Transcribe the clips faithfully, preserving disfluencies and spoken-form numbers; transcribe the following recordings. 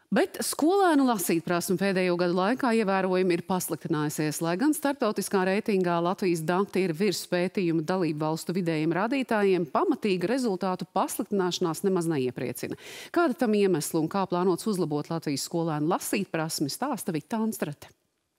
Bet skolēnu lasītprasme pēdējo gadu laikā ievērojami ir pasliktinājusies, lai gan starptautiskā reitingā Latvijas dati ir virs pētījuma dalību valstu vidējiem rādītājiem, pamatīga rezultātu pasliktināšanās nemaz neiepriecina. Kāda tam iemesla un kā plānots uzlabot Latvijas skolēnu lasītprasmi, stāsta Vita Anstrate.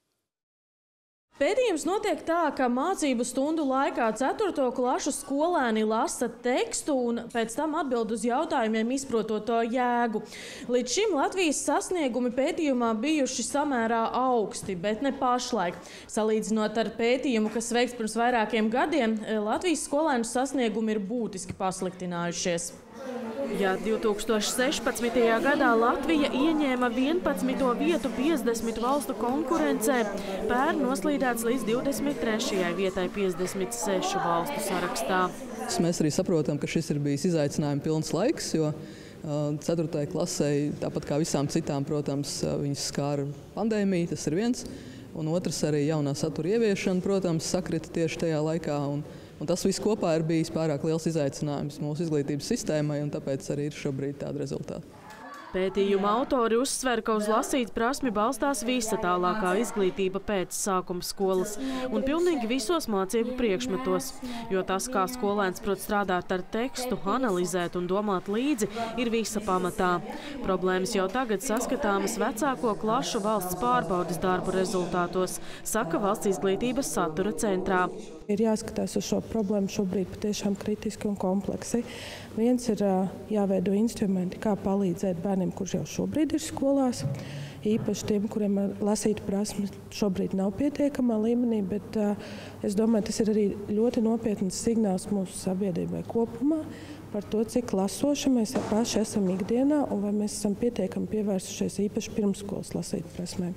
Pētījums notiek tā, ka mācību stundu laikā ceturto klašu skolēni lasa tekstu un pēc tam atbild uz jautājumiem, izprotot to jēgu. Līdz šim Latvijas sasniegumi pētījumā bijuši samērā augsti, bet ne pašlaik. Salīdzinot ar pētījumu, kas veikts pirms vairākiem gadiem, Latvijas skolēnu sasniegumi ir būtiski pasliktinājušies. Ja divi tūkstoši sešpadsmitajā gadā Latvija ieņēma vienpadsmito vietu piecdesmit valstu konkurencē, pērn noslīdēts līdz divdesmit trešajai vietai piecdesmit sešu valstu sarakstā. Mēs arī saprotam, ka šis ir bijis izaicinājumi pilns laiks, jo ceturtajai klasei, tāpat kā visām citām, protams, viņas skāra pandēmija, tas ir viens, un otrs arī jaunā satura ieviešana, protams, sakrita tieši tajā laikā. Un, Un tas viss kopā ir bijis pārāk liels izaicinājums mūsu izglītības sistēmai, un tāpēc arī ir šobrīd tāda rezultāta. Pētījuma autori uzsver, ka uz lasītprasmi balstās visa tālākā izglītība pēc sākuma skolas un pilnīgi visos mācību priekšmetos, jo tas, kā skolēns prot strādāt ar tekstu, analizēt un domāt līdzi, ir visa pamatā. Problēmas jau tagad saskatāmas vecāko klašu valsts pārbaudes darbu rezultātos, saka Valsts izglītības satura centrā. Ir jāskatās uz šo problēmu šobrīd patiešām kritiski un kompleksi. Viens ir jāveido instrumenti, kā palīdzēt bērniem, kurš jau šobrīd ir skolās. Īpaši tiem, kuriem lasītprasme šobrīd nav pietiekamā līmenī, bet es domāju, tas ir arī ļoti nopietns signāls mūsu sabiedrībai kopumā par to, cik lasoši mēs paši esam ikdienā un vai mēs esam pietiekami pievērsušies īpaši pirmsskolas lasītprasmēm.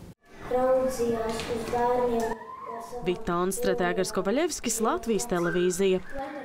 Raudzījās uz bērniem. Vita Anstrate, Egars Kovaļevskis, Latvijas televīzija.